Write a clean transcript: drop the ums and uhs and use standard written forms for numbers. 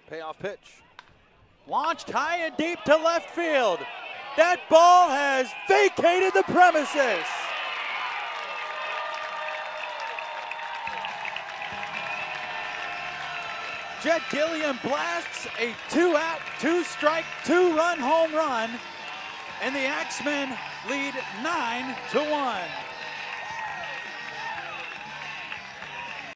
Payoff pitch. Launched high and deep to left field. That ball has vacated the premises. Jed Gilliam blasts a 2-out, 2-strike, 2-run home run, and the Axemen lead 9-1.